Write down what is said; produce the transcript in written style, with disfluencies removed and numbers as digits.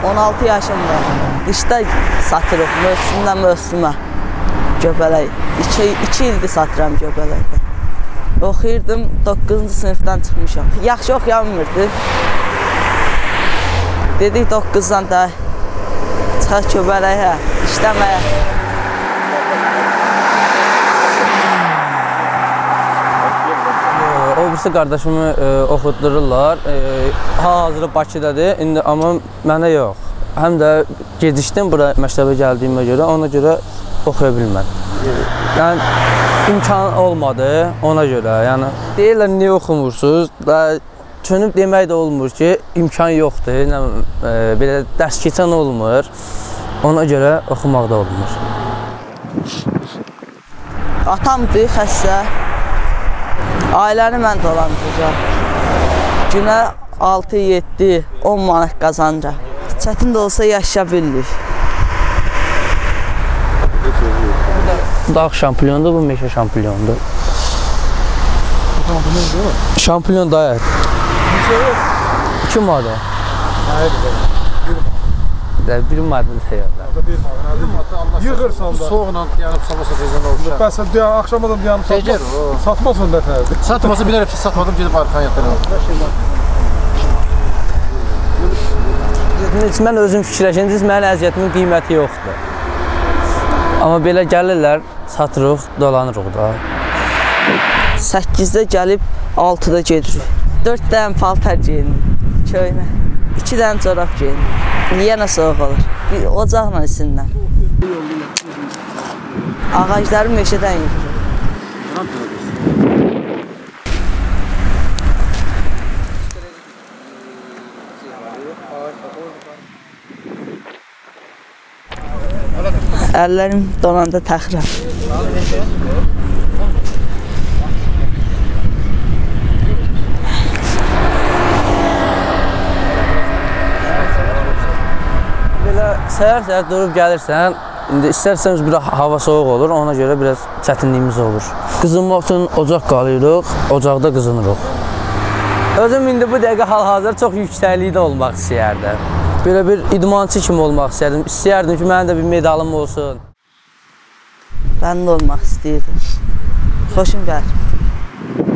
16 yaşımda. Qışda satırıq, mövsümdən mövsümə göbələk. 2 ildir satıram göbələkdə. Oxuyurdum, 9-cu sinifdən çıxmışam. Yaxşı oxuyanmırdı. Dedik 9-dan da çıxaq göbələyə, işləməyə. O birisi qardaşımı oxutdururlar. Hal-hazırda Bakıdadır, amma mənə yox. Həm də gedişdim bura məktəbə gəldiyimə görə, ona görə oxuya bilmədim. Yəni, imkan olmadı ona görə. Yəni, deyirlər, niyə oxumursunuz? Çönüb demək də olmur ki, imkan yoxdur, belə dərs keçən olmur. Ona görə oxumaq da olmur. Atamdır, xəstə. Ailəni mən dolandıracam. Günə 6, 7, 10 manat qazancaq. Çətin də olsa yaşaya bilirik. Bu dağ şampiyondur, bu meşə şampiyondur. Şampiyon dayı. 2 manat. Bir manat yığırsan da. Soğuqla yanıb sabah tezdən olacaq. Bəs axşamadan yanıb satmasın da xərdir. Satmasa bilərəm ki, satmadım, gedib arxan yatırım. Mən özüm fikirləşəndə mənim əziyyətimin qiyməti yoxdur. Amma belə gəlirlər, satırıq, dolanırıq da. 8-də gəlib 6-da gedirik. 4 dənə paltar geyinirik, köynə. 2 dənə corab geyinirik. Yenə soğuk olur. Bir ocaqla isinlər. Ağacları meşədən yürür. Əllərim donanda təxirəm. Səhər-səhər durub gəlirsən, indi istərsəmiz bir hava soğuq olur, ona görə biraz çətinliyimiz olur. Qızınmaq üçün ocaq qalıyırıq, ocaqda qızınırıq. Özüm indi bu dəqiqə hal-hazır çox yüksəklikdə olmaq istəyərdim. Belə bir idmançı kimi olmaq istəyərdim. İstəyərdim ki, mənim də bir medalım olsun. Ben de olmaq istəyirdim. Xoşum gəlir.